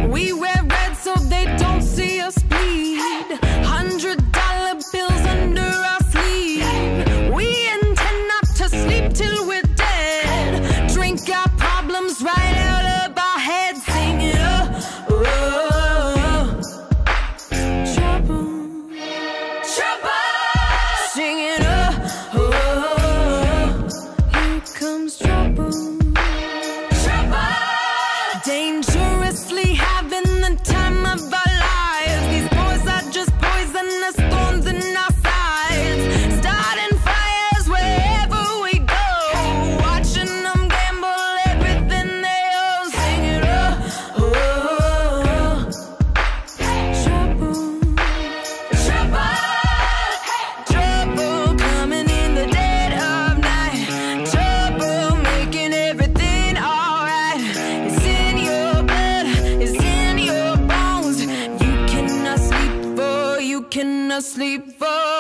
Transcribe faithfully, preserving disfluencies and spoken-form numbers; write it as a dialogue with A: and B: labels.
A: We wear red so they don't see us bleed. Hundred dollar bills under our sleeve. We intend not to sleep till we're dead. Drink our problems right out of our heads. Sing it up. Oh, trouble, trouble. Sing it up. Oh, here comes trouble. Dangerously having the time of our lives. These boys are just poisonous thorns in our sides. Starting fires wherever we go. Watching them gamble everything they own. Sing it up. Oh, trouble, trouble, trouble coming in the dead of night. Trouble making everything alright. It's in your blood, it's in your bones. You cannot sleep for, you cannot sleep for.